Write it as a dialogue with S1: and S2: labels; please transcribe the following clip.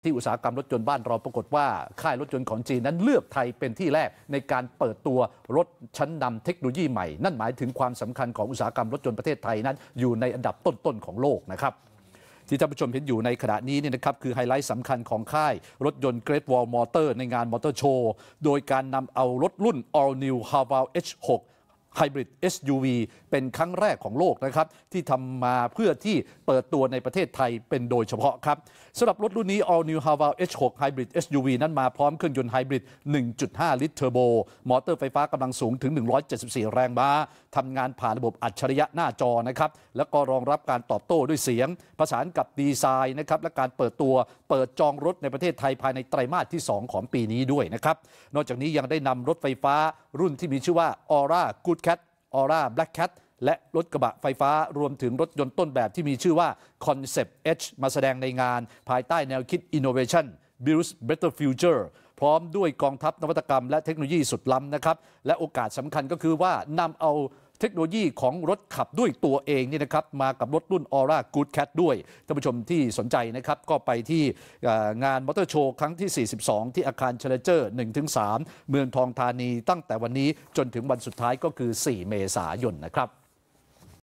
S1: ที่อุตสาหกรรมรถยนต์บ้านเราปรากฏว่าค่ายรถยนต์ของจีนนั้นเลือกไทยเป็นที่แรกในการเปิดตัวรถชั้นนำเทคโนโลยีใหม่นั่นหมายถึงความสำคัญของอุตสาหกรรมรถยนต์ประเทศไทยนั้นอยู่ในอันดับต้นๆของโลกนะครับที่ท่านผู้ชมเห็นอยู่ในขณะนี้นี่นะครับคือไฮไลท์สำคัญของค่ายรถยนต์ Great Wall Motor ในงานมอเตอร์โชว์โดยการนำเอารถรุ่น All New Haval H6 Hybrid SUV เป็นครั้งแรกของโลกนะครับที่ทำมาเพื่อที่เปิดตัวในประเทศไทยเป็นโดยเฉพาะครับสำหรับรถรุ่นนี้ All New Haval H6 Hybrid SUV นั้นมาพร้อมเครื่องยนต์ไฮบริด 1.5 ลิตรเทอร์โบมอเตอร์ไฟฟ้ากำลังสูงถึง 174 แรงม้าทำงานผ่านระบบอัจฉริยะหน้าจอนะครับแล้วก็รองรับการตอบโต้ด้วยเสียงประสานกับดีไซน์นะครับและการเปิดจองรถในประเทศไทยภายในไตรมาสที่ 2 ของปีนี้ด้วยนะครับนอกจากนี้ยังได้นำรถไฟฟ้ารุ่นที่มีชื่อว่า Aura Good Cat Aura Black Cat และรถกระบะไฟฟ้ารวมถึงรถยนต์ต้นแบบที่มีชื่อว่า Concept H มาแสดงในงานภายใต้แนวคิด Innovation Builds Better Future พร้อมด้วยกองทัพนวัตกรรมและเทคโนโลยีสุดล้ำนะครับและโอกาสสำคัญก็คือว่านำเอาเทคโนโลยีของรถขับด้วยตัวเองนี่นะครับมากับรถรุ่น Aura Good Cat ด้วยท่านผู้ชมที่สนใจนะครับก็ไปที่งานมอเตอร์โชว์ครั้งที่ 42 ที่อาคาร Challenger 1-3 เมืองทองธานีตั้งแต่วันนี้จนถึงวันสุดท้ายก็คือ 4 เมษายนนะครับ